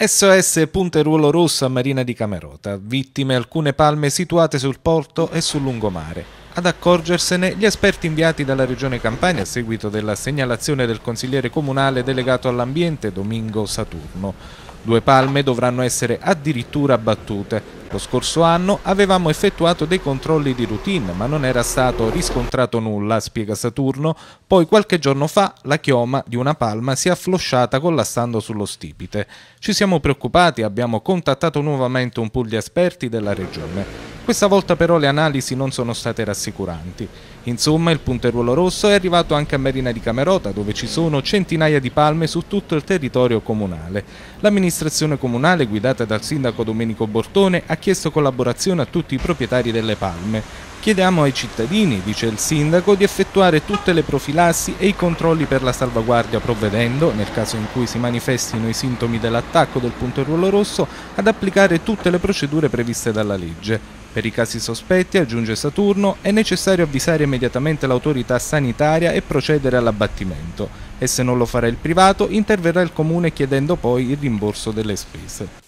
SOS Punteruolo Rosso a Marina di Camerota, vittime alcune palme situate sul porto e sul lungomare. Ad accorgersene gli esperti inviati dalla Regione Campania a seguito della segnalazione del consigliere comunale delegato all'ambiente Domingo Saturno. 2 palme dovranno essere addirittura abbattute. Lo scorso anno avevamo effettuato dei controlli di routine, ma non era stato riscontrato nulla, spiega Saturno. Poi qualche giorno fa la chioma di una palma si è afflosciata collassando sullo stipite. Ci siamo preoccupati e abbiamo contattato nuovamente un pool di esperti della Regione. Questa volta però le analisi non sono state rassicuranti. Insomma, il punteruolo rosso è arrivato anche a Marina di Camerota, dove ci sono centinaia di palme su tutto il territorio comunale. L'amministrazione comunale, guidata dal sindaco Domenico Bortone, ha chiesto collaborazione a tutti i proprietari delle palme. Chiediamo ai cittadini, dice il sindaco, di effettuare tutte le profilassi e i controlli per la salvaguardia, provvedendo, nel caso in cui si manifestino i sintomi dell'attacco del punteruolo rosso, ad applicare tutte le procedure previste dalla legge. Per i casi sospetti, aggiunge Saturno, è necessario avvisare immediatamente l'autorità sanitaria e procedere all'abbattimento. E se non lo farà il privato, interverrà il comune chiedendo poi il rimborso delle spese.